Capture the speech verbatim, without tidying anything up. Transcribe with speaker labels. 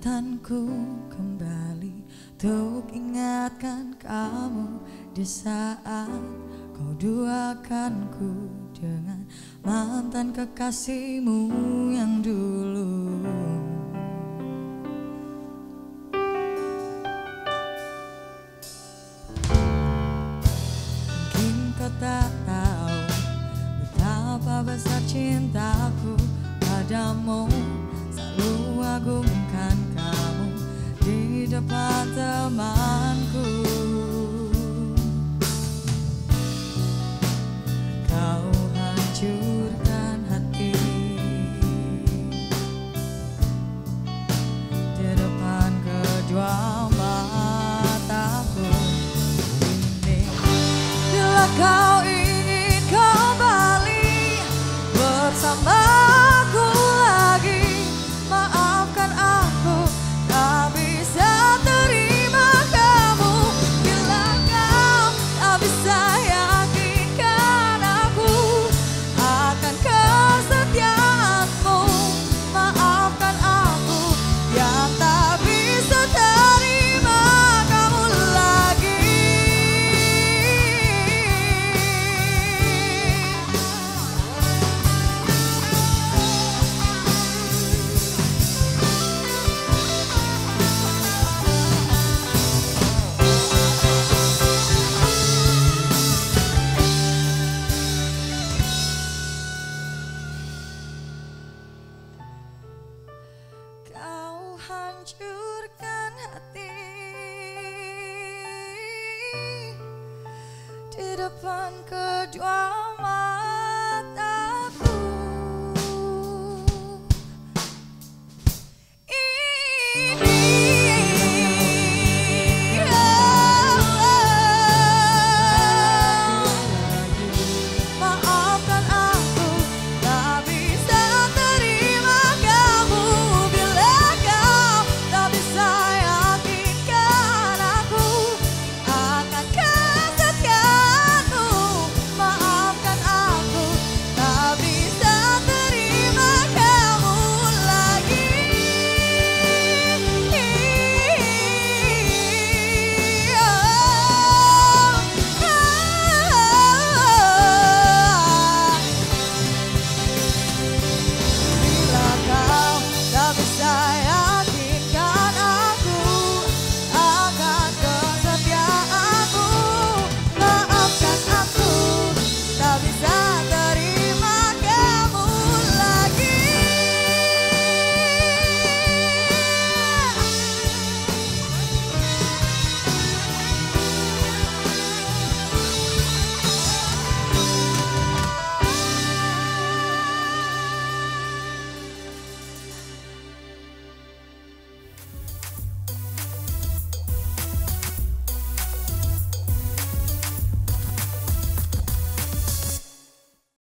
Speaker 1: ingatanku kembali untuk ingatkan kamu di saat kau duakanku dengan mantan kekasihmu yang dulu. Mungkin kau tak tahu betapa besar cintaku padamu, selalu agungkan kamu di depan temanku. Kau hancurkan hati di depan kedua mataku. Ini bila kau ingin kembali bersamaku lagi, maafkan aku tak bisa terima kamu. Bila kau tak bisa yakinkan aku akan kesetiaanmu, maafkan aku yang tak bisa terima kamu lagi. Kau hancurkan hati di depan kedua mata.